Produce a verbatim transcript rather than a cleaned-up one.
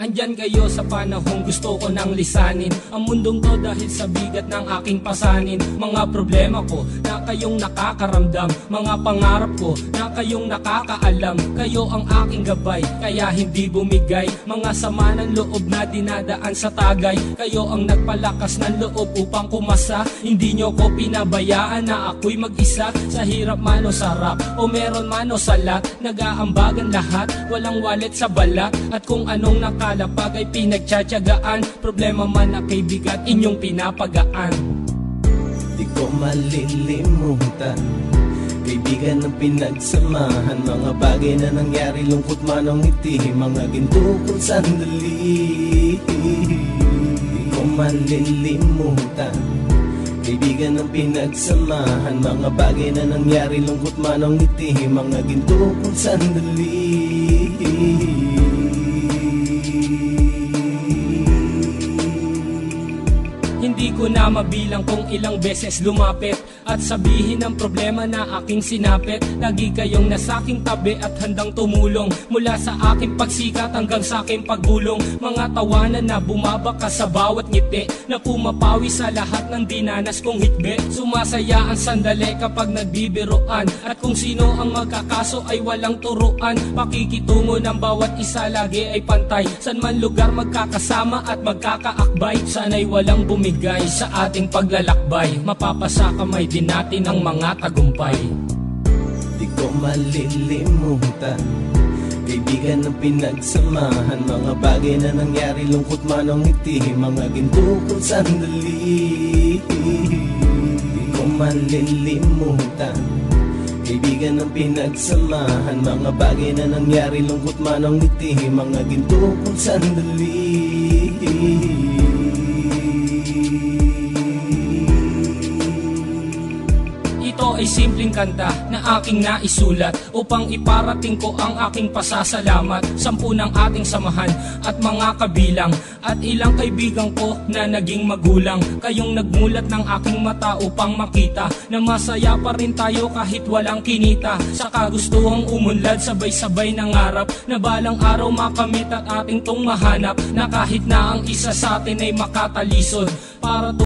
Andyan kayo sa panahong gusto ko nang lisanin ang mundong to dahil sa bigat ng aking pasanin. Mga problema ko na kayong nakakaramdam, mga pangarap ko na kayong nakakaalam. Kayo ang aking gabay, kaya hindi bumigay. Mga sama ng loob na dinadaan sa tagay, kayo ang nagpalakas ng loob upang kumasa. Hindi nyo ko pinabayaan na ako'y mag-isa. Sa hirap man o sarap, o meron man o salat, nag-aambagan lahat, walang wallet sa balat. At kung anong nakalapag ay pinagtsatsagaan, problema man na kay bigat, inyong pinapagaan. Di ko malilimutan, kaibigan ng pinagsamahan, mga bagay na nangyari, lungkot man o ngiti, mga ginto kong sandali. Di ko malilimutan, kaibigan ng pinagsamahan, mga bagay na nangyari, lungkot man o ngiti, mga ginto kong sandali. Hindi ko na mabilang kung ilang beses lumapit at sabihin ang problema na aking sinapit. Lagi kayong nasa aking tabi at handang tumulong, mula sa aking pagsikat hanggang sa aking paggulong. Mga tawanan na bumabaka sa bawat ngiti, na pumapawi sa lahat ng dinanas kong hikbi. Sumasaya ang sandali kapag nagbibiroan, at kung sino ang magkakaso ay walang turuan. Pakikitungo ng bawat isa lagi ay pantay, san man lugar magkakasama at magkakaakbay. Sana'y walang bumigay sa ating paglalakbay, mapapasa kamay din natin ang mga tagumpay. Di ko malilimutan, kaibigan ng pinagsamahan, mga bagay na nangyari, lungkot man o ngiti, mga ginto kong sandali. Di ko malilimutan, kaibigan ng pinagsamahan, mga bagay na nangyari, lungkot man o ngiti, mga ginto kong sandali. Ito ay simpleng kanta na aking naisulat upang iparating ko ang aking pasasalamat. Sampu ng ating samahan at mga kabilang, at ilang kaibigan ko na naging magulang. Kayong nagmulat ng aking mata upang makita na masaya pa rin tayo kahit walang kinita. Sa kagustuhang umunlad, sabay-sabay nangarap na balang araw makamit at ating tong mahanap, na kahit na ang isa sa atin ay makatalisod para